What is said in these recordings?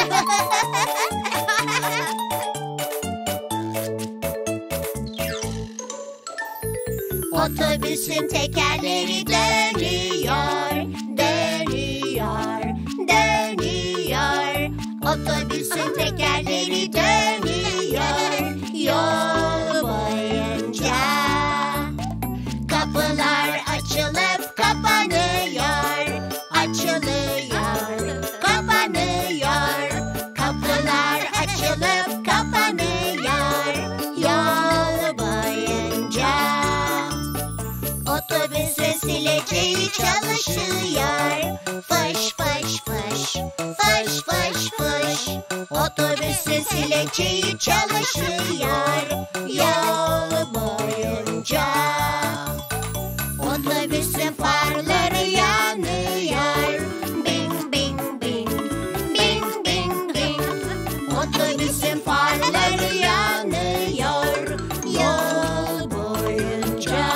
Otobüsün tekerleri dönüyor, dönüyor, dönüyor. Otobüsün tekerleri dönüyor yol boyunca. Kapılar açılıp kapanıyor, açılıyor, kapanıyor. Kapılar açılıp kapanıyor yol boyunca. Otobüsün sileceği çalışıyor. Fış fış fış, fış fış fış. Otobüsün sileceği çalışıyor yol boyunca. Otobüsün farları yanıyor. Bing bing bing, bing bing bing. Otobüsün farları yanıyor yol boyunca.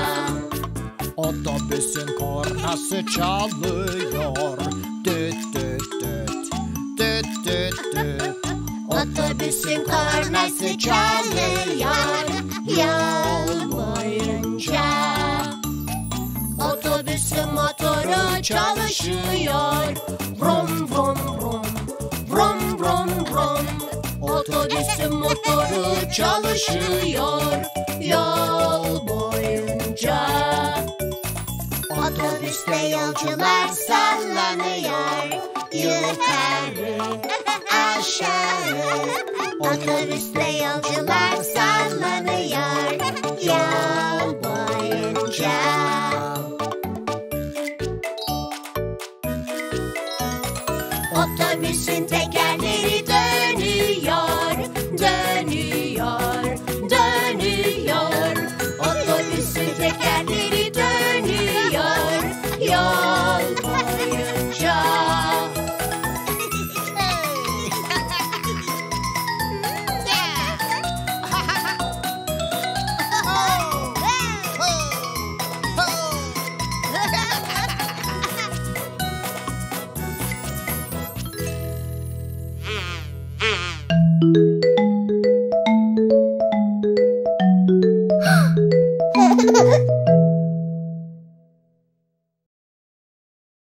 Otobüsün kornası çalıyor. Düt düt düt, düt düt düt. Otobüsün kornası çalıyor yol boyunca. Otobüsün motoru çalışıyor. Vrum vrum vrum, vrum vrum vrum. Otobüsün motoru çalışıyor yol boyunca. Otobüste yolcular sallanıyor. Yukarı, aşağı. Otobüste yolcular sallanıyor yol boyunca. Otobüsün tekerleri